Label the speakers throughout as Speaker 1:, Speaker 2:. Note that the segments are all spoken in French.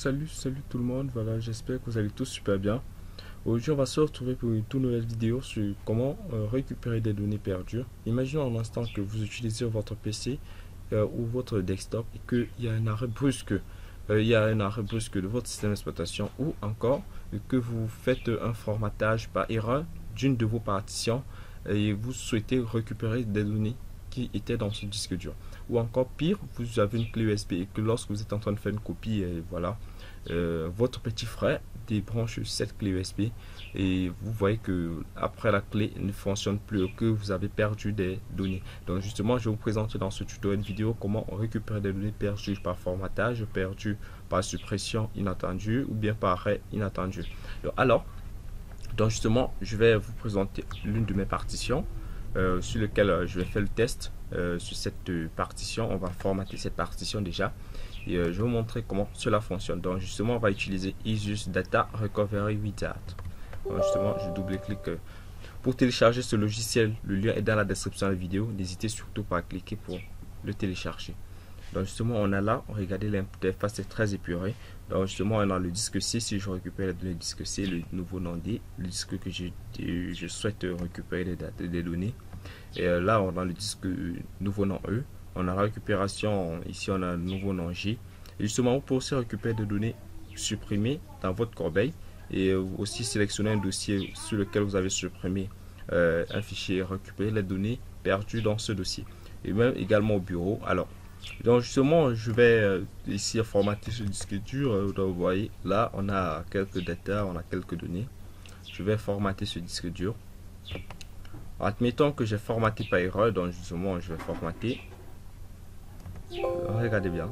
Speaker 1: salut tout le monde, voilà, j'espère que vous allez tous super bien. Aujourd'hui, on va se retrouver pour une toute nouvelle vidéo sur comment récupérer des données perdues. Imaginons un instant que vous utilisez votre PC ou votre desktop et qu'il y a un arrêt brusque. De votre système d'exploitation ou encore que vous faites un formatage par erreur d'une de vos partitions et vous souhaitez récupérer des données qui étaient dans ce disque dur. Ou encore pire, vous avez une clé USB et que lorsque vous êtes en train de faire une copie, voilà, votre petit frère débranche cette clé USB et vous voyez que après la clé ne fonctionne plus, que vous avez perdu des données. Donc justement, je vais vous présenter dans ce tutoriel vidéo comment récupérer des données perdues par formatage, perdues par suppression inattendue ou bien par arrêt inattendu. Donc justement, je vais vous présenter l'une de mes partitions sur lequel je vais faire le test. Sur cette partition, on va formater cette partition déjà et je vais vous montrer comment cela fonctionne. Donc justement, on va utiliser Isus Data Recovery Wizard. Donc justement, je double-clique pour télécharger ce logiciel. Le lien est dans la description de la vidéo. N'hésitez surtout pas à cliquer pour le télécharger. Donc justement, on a là, regardez l'interface, c'est très épuré. Donc justement, on a le disque C. Si je récupère le disque C, le nouveau nom D, le disque que je souhaite récupérer des données. Et là, on a le disque nouveau nom E. On a la récupération, ici on a le nouveau nom G. Et justement, vous pouvez aussi récupérer des données supprimées dans votre corbeille et aussi sélectionner un dossier sur lequel vous avez supprimé un fichier et récupérer les données perdues dans ce dossier. Et même également au bureau. Alors, donc justement, je vais ici formater ce disque dur. Donc vous voyez, là, on a quelques data, on a quelques données. Je vais formater ce disque dur. Admettons que j'ai formaté par erreur, donc justement, je vais formater. Regardez bien.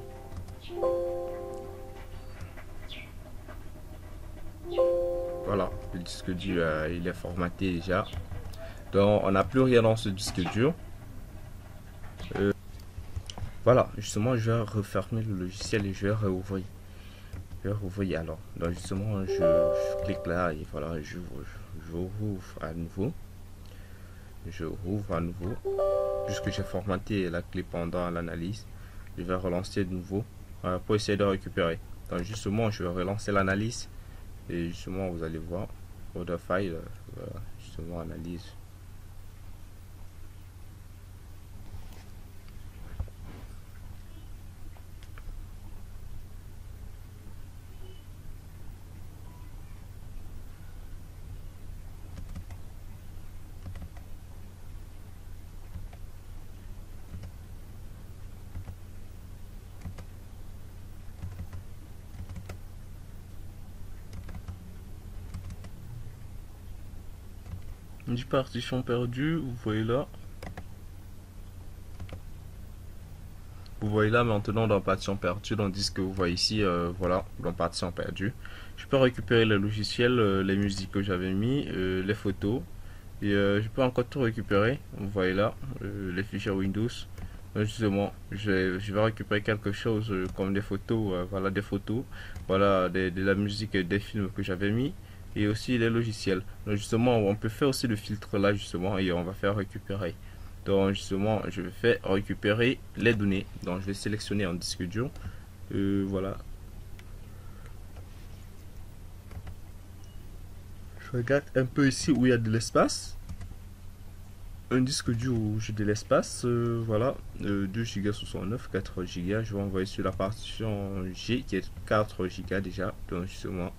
Speaker 1: Voilà, le disque dur, il est formaté déjà. Donc, on n'a plus rien dans ce disque dur. Voilà, justement, je vais refermer le logiciel et je vais réouvrir. Alors. Donc, justement, je clique là et voilà, je rouvre à nouveau. Je rouvre à nouveau. Puisque j'ai formaté la clé pendant l'analyse, je vais relancer de nouveau pour essayer de récupérer. Donc, justement, je vais relancer l'analyse et justement, vous allez voir, order file, voilà, justement, analyse. Une partition perdue, vous voyez là. Vous voyez là maintenant dans partition perdue, dans le disque vous voyez ici, voilà, dans partition perdue. Je peux récupérer les logiciels, les musiques que j'avais mis, les photos. Et je peux encore tout récupérer. Vous voyez là, les fichiers Windows. Justement, je vais récupérer quelque chose comme des photos, voilà des photos, voilà de la musique et des films que j'avais mis. Et aussi les logiciels. Donc justement, on peut faire aussi le filtre là justement et on va faire récupérer. Donc justement, je vais faire récupérer les données. Donc je vais sélectionner un disque dur. Voilà. Je regarde un peu ici où il y a de l'espace. Un disque dur où j'ai de l'espace. Voilà. 2 Go 69, 4 Go. Je vais envoyer sur la partition G qui est 4 Go déjà. Donc justement.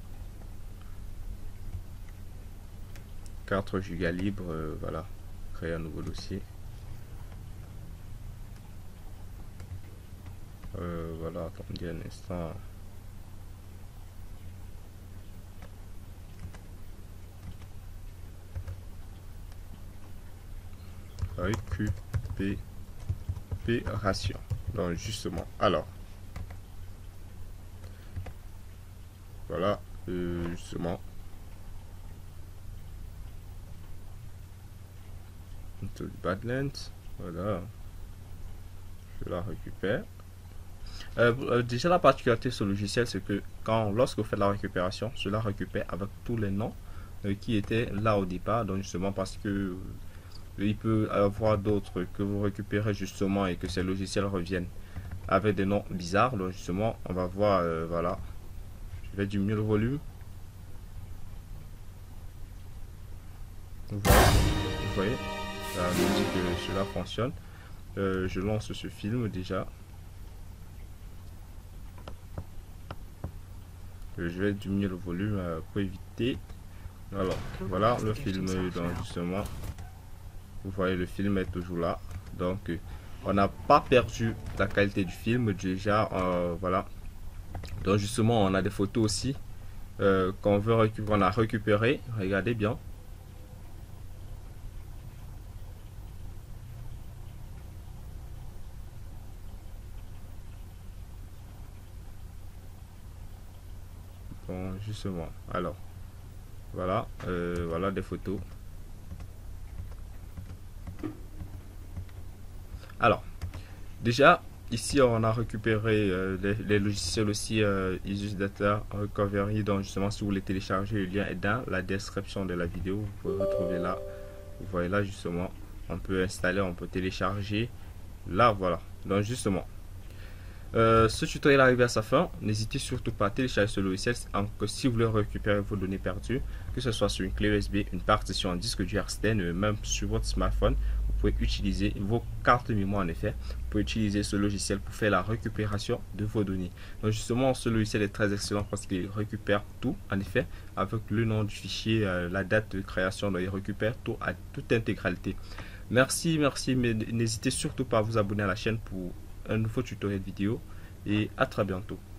Speaker 1: 4 Go libre, voilà, créer un nouveau dossier. Voilà, attendez un instant. Récupération. Donc justement, alors, voilà, justement. Badlands, voilà, je la récupère. Déjà la particularité de ce logiciel c'est que lorsque vous faites la récupération, cela récupère avec tous les noms qui étaient là au départ. Donc justement parce que il peut y avoir d'autres que vous récupérez justement et que ces logiciels reviennent avec des noms bizarres. Donc justement on va voir, voilà, Je vais diminuer le volume. Vous voyez, ça me dit que cela fonctionne. Je lance ce film déjà. Je vais diminuer le volume pour éviter. Alors, voilà le film, donc justement, vous voyez, le film est toujours là. Donc, on n'a pas perdu la qualité du film déjà. Voilà. Donc, justement, on a des photos aussi qu'on a récupérées. Regardez bien. Bon, justement, alors, voilà, voilà des photos. Alors, déjà, ici, on a récupéré les logiciels aussi Isus Data Recovery. Donc, justement, si vous voulez télécharger, le lien est dans la description de la vidéo. Vous pouvez retrouver là. Vous voyez là, justement, on peut installer, on peut télécharger. Là, voilà. Donc, justement, ce tutoriel arrive à sa fin. N'hésitez surtout pas à télécharger ce logiciel si vous voulez récupérer vos données perdues, que ce soit sur une clé USB, une partition, un disque dur externe, même sur votre smartphone. Vous pouvez utiliser vos cartes mémoire en effet. Vous pouvez utiliser ce logiciel pour faire la récupération de vos données. Donc justement, ce logiciel est très excellent parce qu'il récupère tout en effet avec le nom du fichier, la date de création. Donc il récupère tout à toute intégralité. Merci, mais n'hésitez surtout pas à vous abonner à la chaîne pour un nouveau tutoriel vidéo et à très bientôt.